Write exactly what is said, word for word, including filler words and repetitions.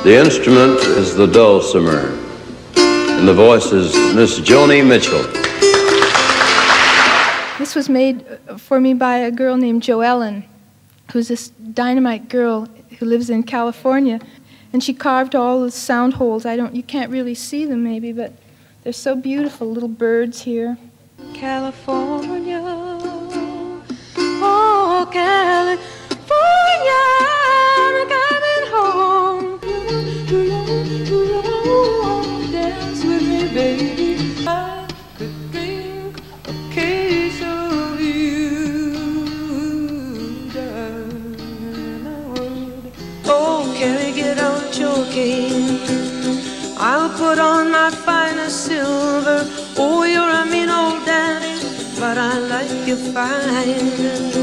The instrument is the Dulcimer, and the voice is Miss Joni Mitchell. This was made for me by a girl named Joellen, who's this dynamite girl who lives in California, and she carved all the sound holes. I don't, you can't really see them maybe, but they're so beautiful, little birds here. California, oh California, I'm coming home. Dance with me, baby. I could drink a case of you, darling, I would. Oh, can we get out your game? I'll put on my finest silver. Oh, you're a mean old daddy, but I like you fine.